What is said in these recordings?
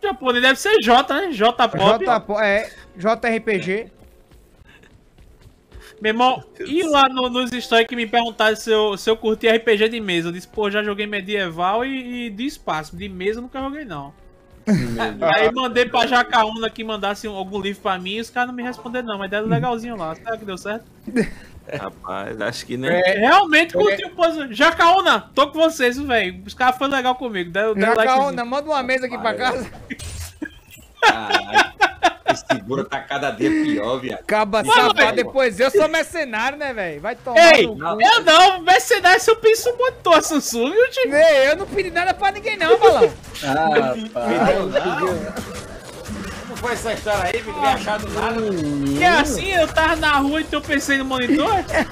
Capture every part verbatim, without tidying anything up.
japonês deve ser J, né? J-Pop. J, é, J R P G. Meu irmão, e lá no, nos stories que me perguntaram se eu, se eu curti R P G de mesa. Eu disse, pô, já joguei medieval e, e de espaço. De mesa eu nunca joguei, não. Aí mandei pra Jacaúna que mandasse algum livro pra mim e os caras não me responderam, não. Mas deram legalzinho lá. Será que deu certo? Rapaz, acho que nem. É, realmente curti o posto. Jacaúna, tô com vocês, velho. Os caras foram legal comigo. Deu, deu Jacaúna, like. manda uma mesa aqui pra casa. Caralho. Esse seguro tá cada dia pior, viado. Acaba safado, depois eu sou mercenário, né, velho? Vai tomar Ei, no cu. eu não, mercenário se eu penso um monitor Samsung, eu te... Ei, eu não pedi nada pra ninguém não, balão. Ah, Como foi essa história aí? Me deu achado nada. Que é assim, eu tava na rua e eu pensei no monitor?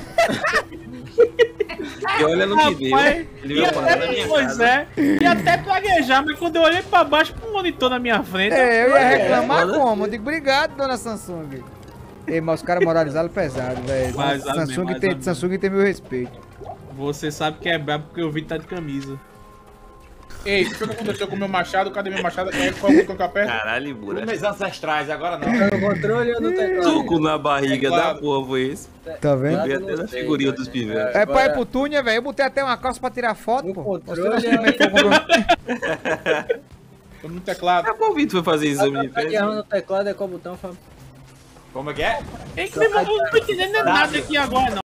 E olha no que deu. Rapaz, Ele e veio parar na até, minha pois casa. é, e até praguejar, mas quando eu olhei pra baixo pro monitor na minha frente... É, eu ia falei, reclamar foda. como? Eu digo, obrigado, dona Samsung. Ei, mas os caras moralizaram pesado, velho. Mais ou menos, Samsung, mais tem, ou menos. Samsung tem meu respeito. Você sabe que é brabo porque o Vitor tá de camisa. Ei, o que foi que aconteceu com o meu machado? Cadê meu machado? Qual o botão que aperta? Caralho, Os Bura. meus ancestrais, agora não. no controle ou no teclado? Soco na barriga da Teclado. porra foi esse. Tá vendo? Eu vi até na figurinha dos pivetes. É pra ir pro túnel, velho. Eu botei até uma calça pra tirar foto, No pô. controle Tô no teclado. É, pô, o Vitor foi fazer exame de Tá fezes. errando no teclado é qual botão, Fábio? Como é que é? É que meu irmão, eu não tô entendendo nada aqui agora, não.